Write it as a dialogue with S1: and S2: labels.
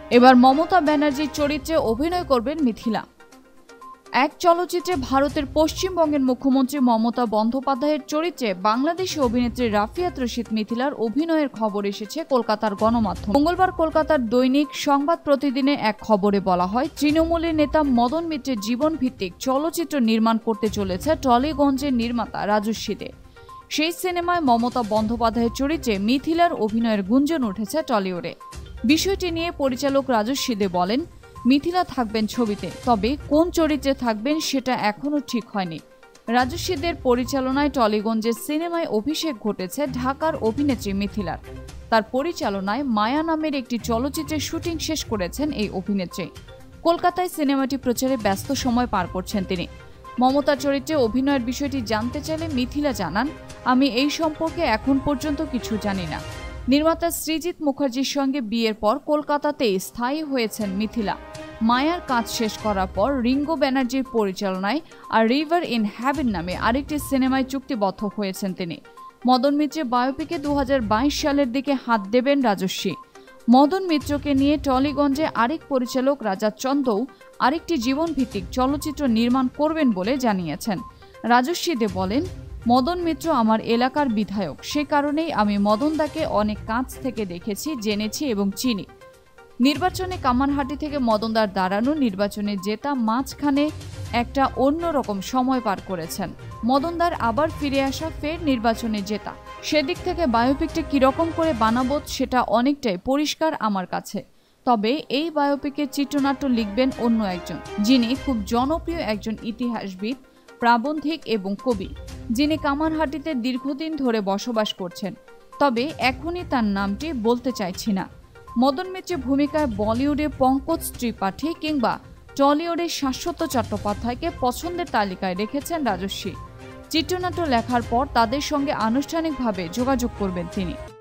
S1: এবার মমতা ব্যানার্জির চরিত্রে অভিনয় করবেন মিথিলা। এক চলচ্চিত্রে ভারতের পশ্চিমবঙ্গের মুখ্যমন্ত্রী মমতা বন্দ্যোপাধ্যায়ের চরিত্রে বাংলাদেশি অভিনেত্রী রাফিয়াত রশিদ মিথিলার অভিনয়ের খবর এসেছে কলকাতার গণমাধ্যম। মঙ্গলবার কলকাতার দৈনিক সংবাদ প্রতিদিনে এক খবরে বলা হয়, তৃণমূলের নেতা মদন মিত্রের জীবনভিত্তিক চলচ্চিত্র নির্মাণ করতে চলেছে টলিগঞ্জের নির্মাতা রাজস্বী দে। সেই সিনেমায় মমতা বন্দ্যোপাধ্যায়ের চরিত্রে মিথিলার অভিনয়ের গুঞ্জন উঠেছে টলিউডে। বিষয়টি নিয়ে পরিচালক রাজস্বী দে বলেন, মিথিলা থাকবেন ছবিতে, তবে কোন চরিত্রে থাকবেন সেটা এখনও ঠিক হয়নি। রাজস্বীদের পরিচালনায় টলিগঞ্জের সিনেমায় অভিষেক ঘটেছে ঢাকার অভিনেত্রী মিথিলার। তার পরিচালনায় মায়া নামের একটি চলচ্চিত্রের শুটিং শেষ করেছেন এই অভিনেত্রী। কলকাতায় সিনেমাটি প্রচারে ব্যস্ত সময় পার করছেন তিনি। মমতার চরিত্রে অভিনয়ের বিষয়টি জানতে চাইলে মিথিলা জানান, আমি এই সম্পর্কে এখন পর্যন্ত কিছু জানি না। নির্মাতা সৃজিত মুখার্জির সঙ্গে বিয়ের পর কলকাতাতেই স্থায়ী হয়েছেন মিথিলা। মায়ার কাজ শেষ করার পর রিঙ্গো ব্যানার্জির পরিচালনায় আর রিভার ইন হ্যাভেন নামে আরেকটি সিনেমায় চুক্তিবদ্ধ হয়েছেন তিনি। মদন মিত্রের বায়োপিকে 2022 সালের দিকে হাত দেবেন রাজস্বী। মদন মিত্রকে নিয়ে টলিগঞ্জে আরেক পরিচালক রাজা চন্দও আরেকটি জীবনভিত্তিক চলচ্চিত্র নির্মাণ করবেন বলে জানিয়েছেন। রাজস্বী দে বলেন, মদন মিত্র আমার এলাকার বিধায়ক, সে কারণেই আমি মদনদাকে অনেক কাছ থেকে দেখেছি, জেনেছি এবং চিনি। নির্বাচনে কামারহাটি থেকে মদনদার দাঁড়ানো, নির্বাচনে জেতা, মাঝখানে একটা অন্যরকম সময় পার করেছেন। মদনদার আবার ফিরে আসা, ফের নির্বাচনে জেতা, সেদিক থেকে বায়োপিকটা কিরকম করে বানাবো সেটা অনেকটাই পরিষ্কার আমার কাছে। তবে এই বায়োপিকের চিত্রনাট্য লিখবেন অন্য একজন, যিনি খুব জনপ্রিয় একজন ইতিহাসবিদ, প্রাবন্ধিক এবং কবি, যিনি কামারহাটিতে দীর্ঘদিন ধরে বসবাস করছেন। তবে এখনই তার নামটি বলতে চাইছি না। মদন মিত্রের ভূমিকায় বলিউডে পঙ্কজ ত্রিপাঠী কিংবা টলিউডে শাশ্বত চট্টোপাধ্যায়কে পছন্দের তালিকায় রেখেছেন রাজস্বী। চিত্রনাট্য লেখার পর তাদের সঙ্গে আনুষ্ঠানিকভাবে যোগাযোগ করবেন তিনি।